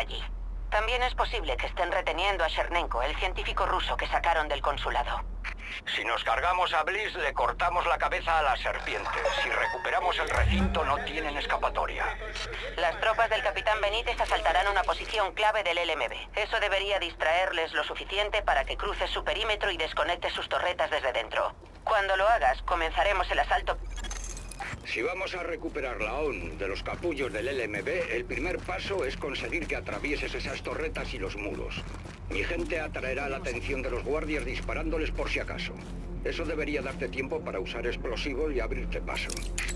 allí. También es posible que estén reteniendo a Chernenko, el científico ruso que sacaron del consulado. Si nos cargamos a Bliss, le cortamos la cabeza a la serpiente. Si recuperamos el recinto, no tienen escapatoria. Las tropas del capitán Benítez asaltarán una posición clave del LMB. Eso debería distraerles lo suficiente para que cruces su perímetro y desconectes sus torretas desde dentro. Cuando lo hagas, comenzaremos el asalto. Si vamos a recuperar la ONU de los capullos del LMB, el primer paso es conseguir que atravieses esas torretas y los muros. Mi gente atraerá la atención de los guardias disparándoles por si acaso. Eso debería darte tiempo para usar explosivos y abrirte paso.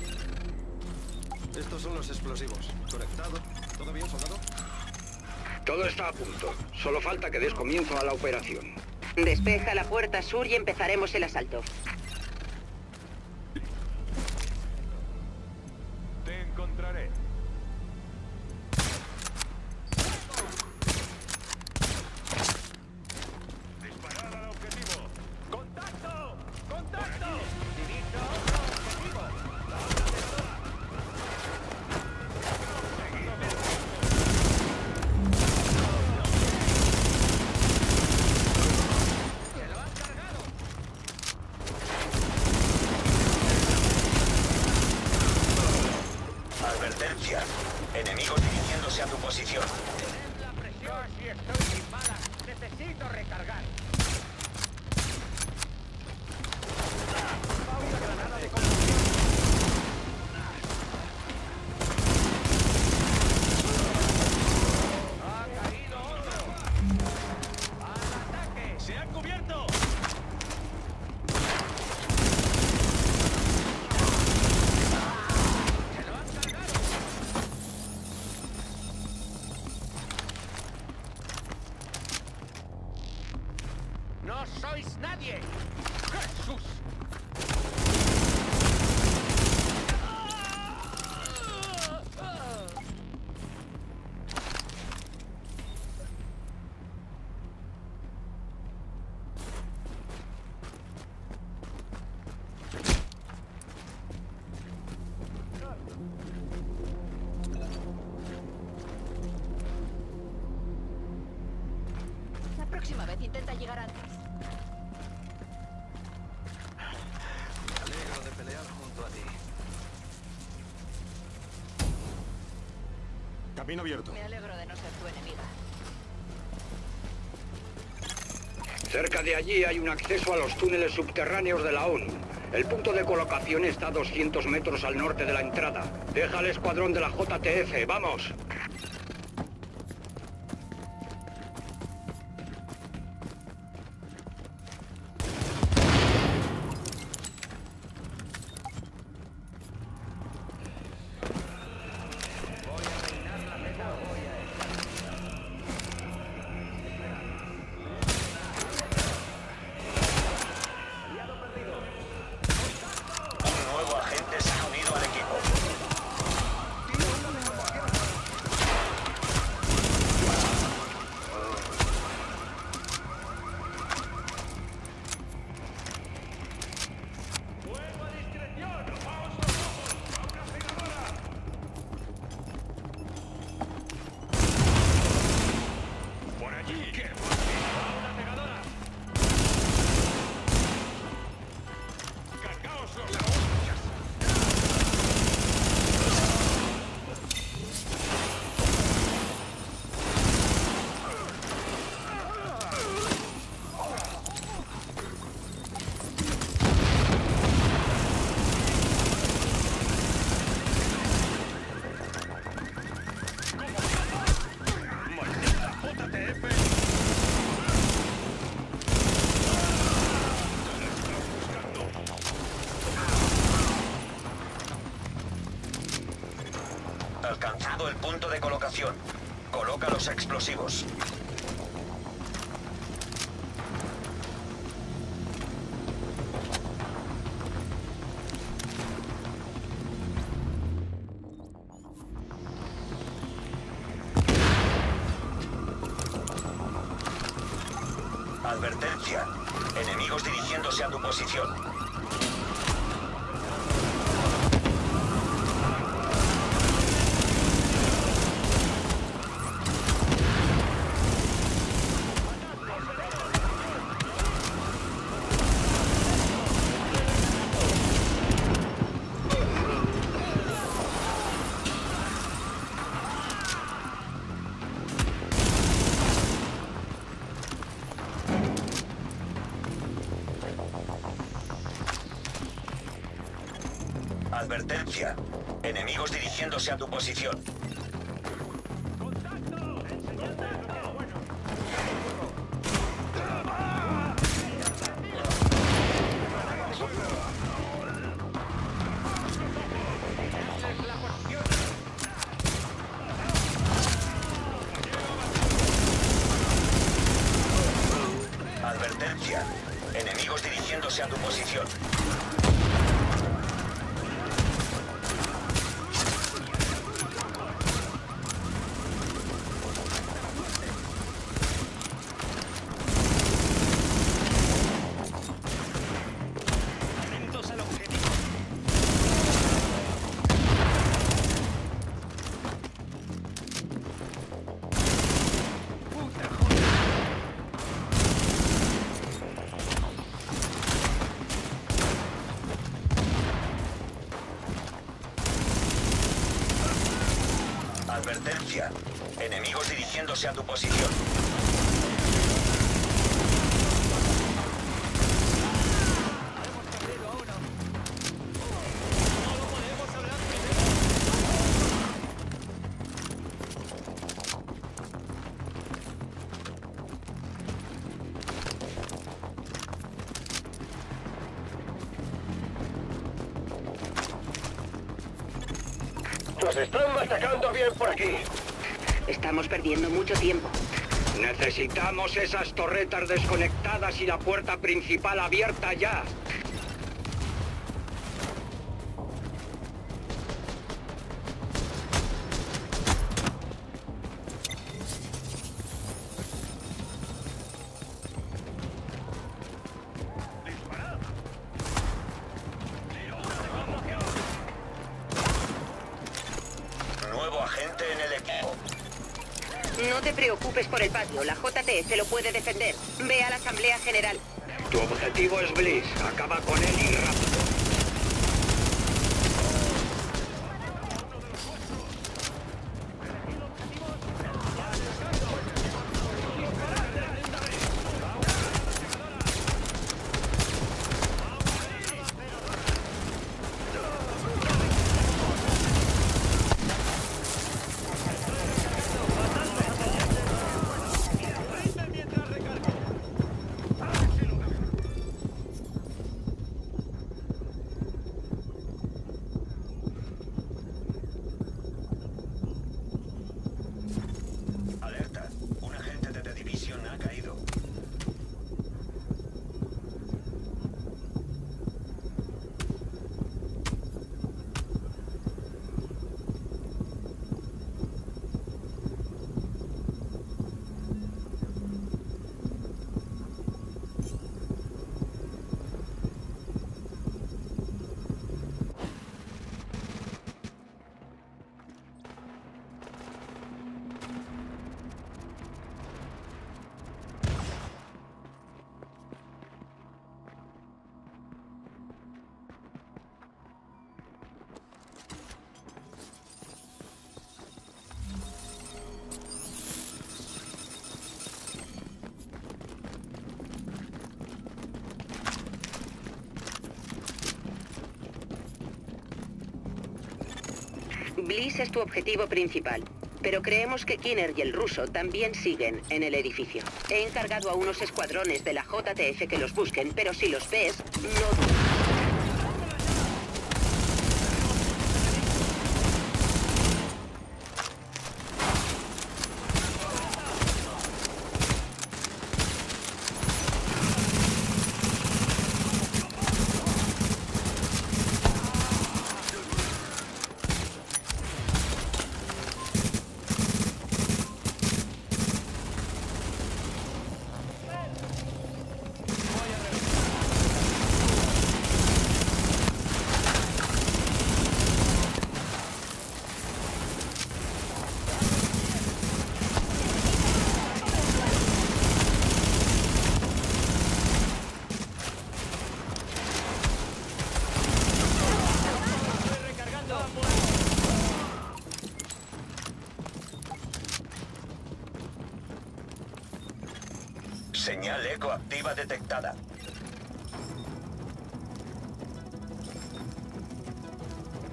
Estos son los explosivos. ¿Conectado? ¿Todo bien, soldado? Todo está a punto. Solo falta que des comienzo a la operación. Despeja la puerta sur y empezaremos el asalto. Te encontraré. Disparad al objetivo. ¡Contacto! ¡Contacto! Dirijo otro objetivo. La otra aterradora. ¡Se lo han cargado! Advertencia. Enemigos dirigiéndose a tu posición. Tened la presión. Si estoy sin balas, necesito recargar. Va una granada de conmoción. Ha caído otro. ¡Al ataque! ¡Se han cubierto! ¡Se lo han cargado! ¡No sois nadie! ¡Jesús! La próxima vez intenta llegar antes. Me alegro de pelear junto a ti. Camino abierto. Me alegro de no ser tu enemiga. Cerca de allí hay un acceso a los túneles subterráneos de la ONU. El punto de colocación está a 200 metros al norte de la entrada. Deja al escuadrón de la JTF, ¡vamos! Un nuevo agente se ha unido al equipo. ¡Fuego a discreción! ¡Vamos los ojos! ¡A una cegadora! ¡Por allí! ¡Qué fácil! ¡A una cegadora! ¡Cargaos los hostias! ¡Maldita JTF! ¡La está buscando! Alcanzado el punto de colocación. Coloca los explosivos. Advertencia. Enemigos dirigiéndose a tu posición. Advertencia. Enemigos dirigiéndose a tu posición. Advertencia. Enemigos dirigiéndose a tu posición. Atentos al objetivo. Puta joder. Advertencia. Enemigos dirigiéndose a tu posición. Nos están machacando bien por aquí. Estamos perdiendo mucho tiempo. Necesitamos esas torretas desconectadas y la puerta principal abierta ya. Nuevo agente en el equipo. No te preocupes por el patio, la JTF lo puede defender. Ve a la Asamblea General. Tu objetivo es Bliss. Acaba con él y rápido. Alerta. Un agente de The Division ha caído. Bliss es tu objetivo principal, pero creemos que Kinner y el ruso también siguen en el edificio. He encargado a unos escuadrones de la JTF que los busquen, pero si los ves, no dudes. Señal eco activa detectada.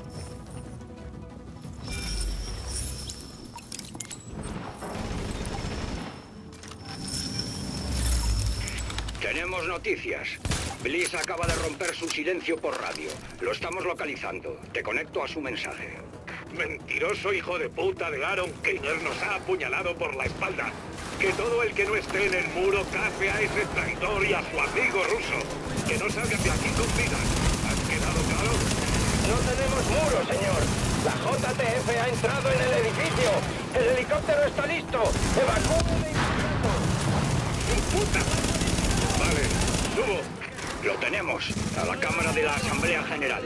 Tenemos noticias. Bliss acaba de romper su silencio por radio. Lo estamos localizando. Te conecto a su mensaje. Mentiroso hijo de puta de Aaron Keiner nos ha apuñalado por la espalda. Que todo el que no esté en el muro cace a ese traidor y a su amigo ruso. Que no salgan de aquí con vida. ¿Has quedado claro? No tenemos muro, señor. La JTF ha entrado en el edificio. El helicóptero está listo. ¡Evacúen de inmediato! ¡Puta! Vale, subo. Lo tenemos. A la Cámara de la Asamblea General.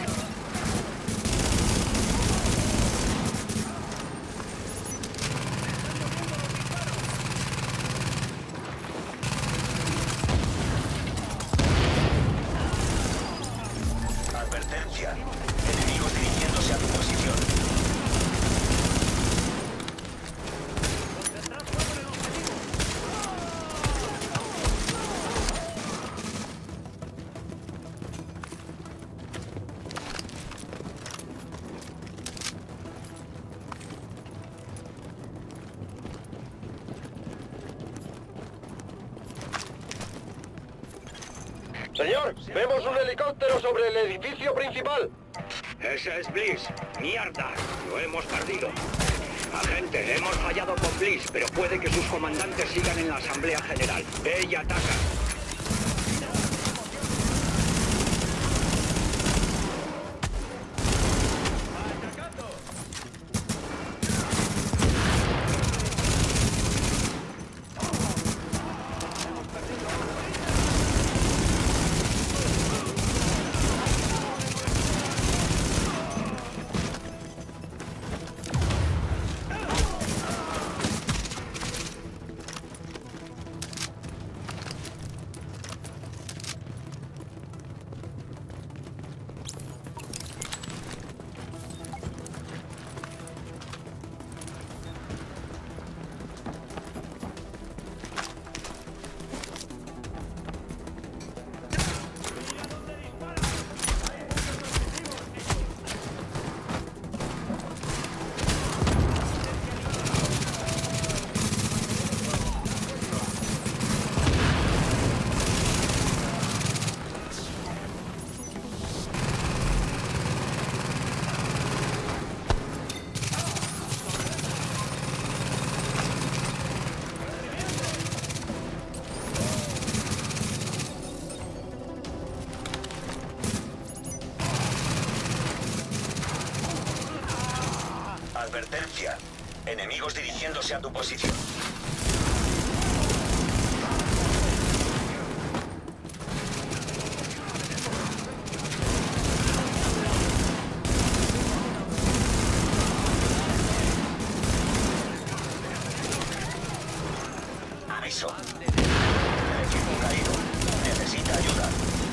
Advertencia. Enemigos dirigiéndose a tu posición. Señor, vemos un helicóptero sobre el edificio principal. Ese es Bliss. ¡Mierda! Lo hemos perdido. Agente, hemos fallado con Bliss, pero puede que sus comandantes sigan en la Asamblea General. Ve y ataca. Advertencia. Enemigos dirigiéndose a tu posición. Aviso. El equipo caído. Necesita ayuda.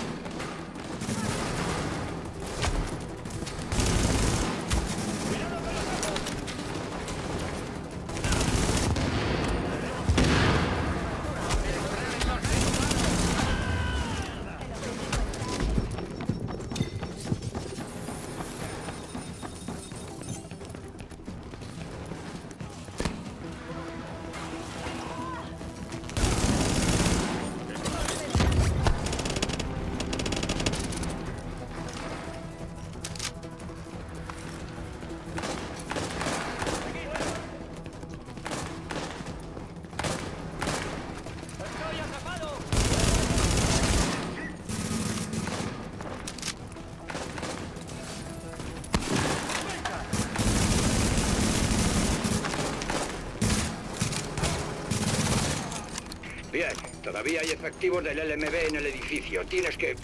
Bien, todavía hay efectivos del LMB en el edificio. Tienes que...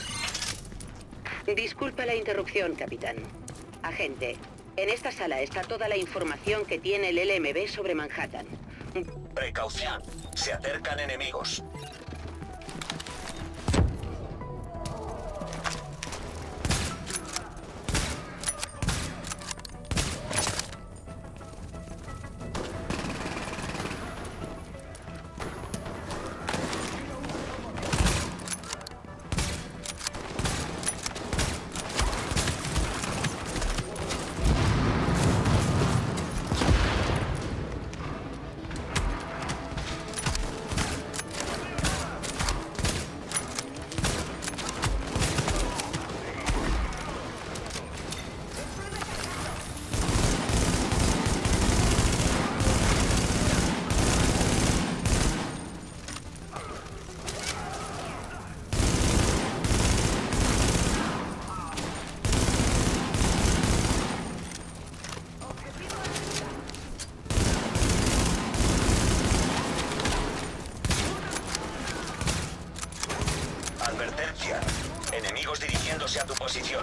Disculpa la interrupción, capitán. Agente, en esta sala está toda la información que tiene el LMB sobre Manhattan. Precaución. Se acercan enemigos. posición.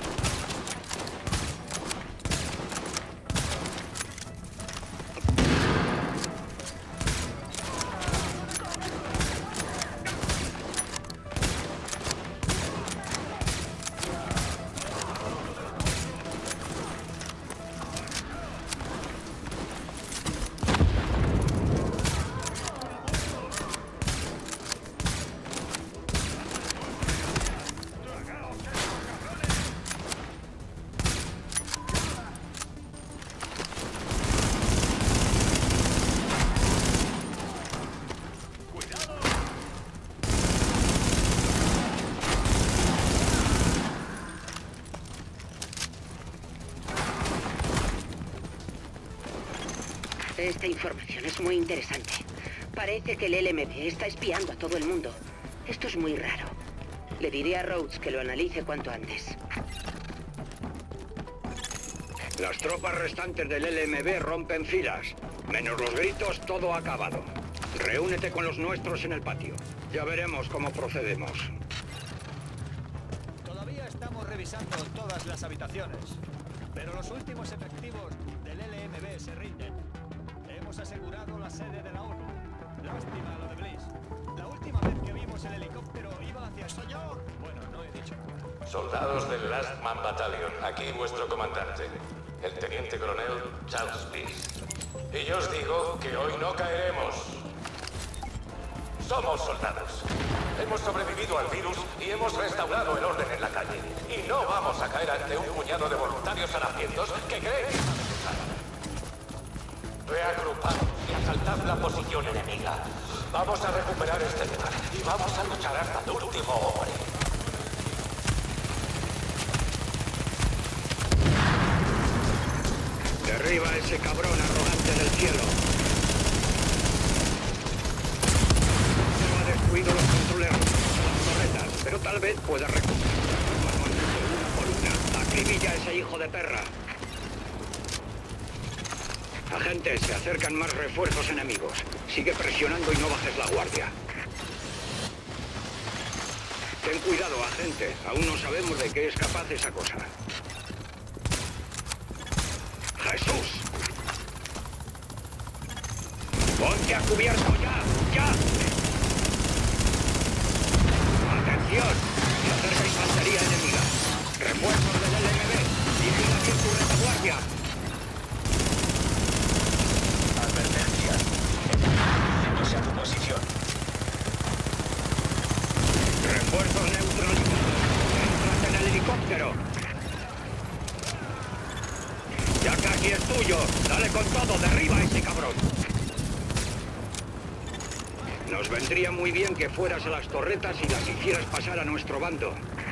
Esta información es muy interesante. Parece que el LMB está espiando a todo el mundo. Esto es muy raro. Le diré a Rhodes que lo analice cuanto antes. Las tropas restantes del LMB rompen filas. Menos los gritos, todo ha acabado. Reúnete con los nuestros en el patio. Ya veremos cómo procedemos. Todavía estamos revisando todas las habitaciones, pero los últimos efectivos del LMB se rinden. Hemos asegurado la sede de la ONU. Lástima lo de Bliss. La última vez que vimos el helicóptero iba hacia... ¡Soy yo! Bueno, no he dicho nada. Soldados del Last Man Battalion, aquí vuestro comandante, el teniente coronel Charles Bliss. Y yo os digo que hoy no caeremos. Somos soldados. Hemos sobrevivido al virus y hemos restaurado el orden en la calle. Y no vamos a caer ante un puñado de voluntarios harapientos que creen que saben usar. Reagrupados y asaltad la posición enemiga. Vamos a recuperar este lugar y vamos a luchar hasta el último hombre. Derriba a ese cabrón arrogante del cielo. No ha destruido los controles de las torretas, pero tal vez pueda recuperar una por una. Acribilla a ese hijo de perra. Agentes, se acercan más refuerzos enemigos. Sigue presionando y no bajes la guardia. Ten cuidado, agente. Aún no sabemos de qué es capaz esa cosa. ¡Jesús! ¡Ponte a cubierto ya! ¡Ya! ¡Atención! Se acerca infantería enemiga. Refuerzos del LMB. Vigila bien tu retaguardia. Advertencia. Dirigiéndose a tu posición. Refuerzos neutralizados. Entras en el helicóptero. Ya casi es tuyo. Dale con todo. Derriba a ese cabrón. Nos vendría muy bien que fueras a las torretas y las hicieras pasar a nuestro bando.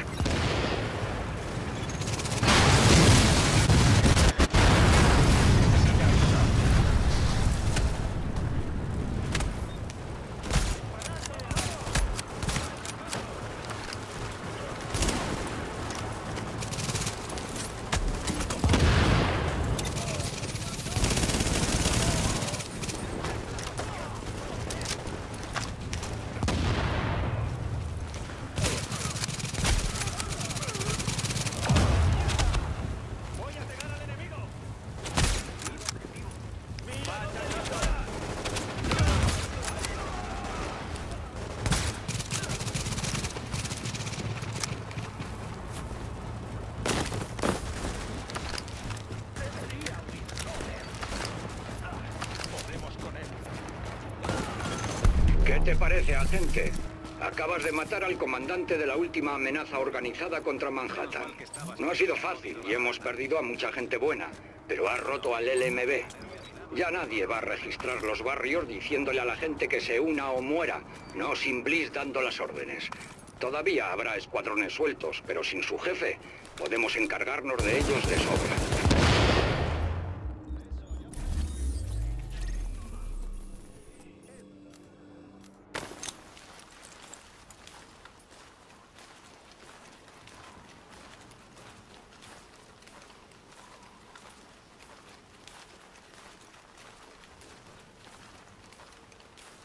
¿Qué te parece, agente? Acabas de matar al comandante de la última amenaza organizada contra Manhattan. No ha sido fácil y hemos perdido a mucha gente buena, pero has roto al LMB. Ya nadie va a registrar los barrios diciéndole a la gente que se una o muera, no sin Bliss dando las órdenes. Todavía habrá escuadrones sueltos, pero sin su jefe podemos encargarnos de ellos de sobra.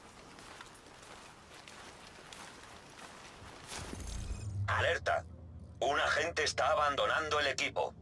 ¡Alerta! Un agente está abandonando el equipo.